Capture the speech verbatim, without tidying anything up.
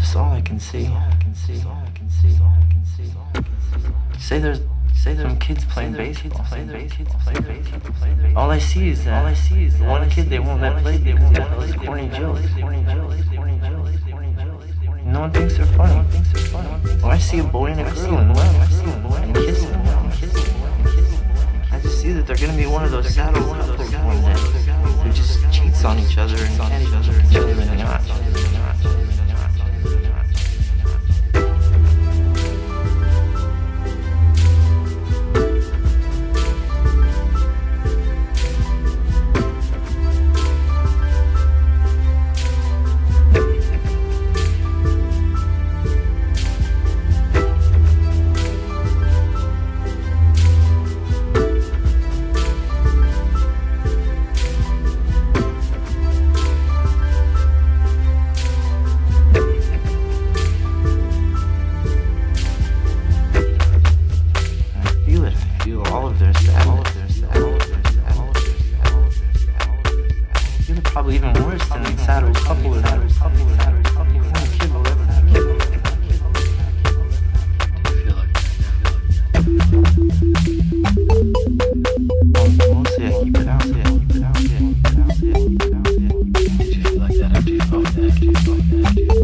That's all I can see. Say there's say there's some kids playing baseball. All I see is that all I see is one kid they won't let play because he has those corny jokes. No one thinks they're funny. Or I see a boy and a girl and laugh and kiss them. I just see that they're gonna be one of those saddle couples one day who just cheats on each other and can't even control their not. Probably even worse than the saddle couple or saddle couple or saddle couple or any kid will ever have. Do you feel like that? Well, mostly I keep it out there, keep it out there, keep it out there, keep it out there. Did you feel like that after you felt that? After you felt that? After you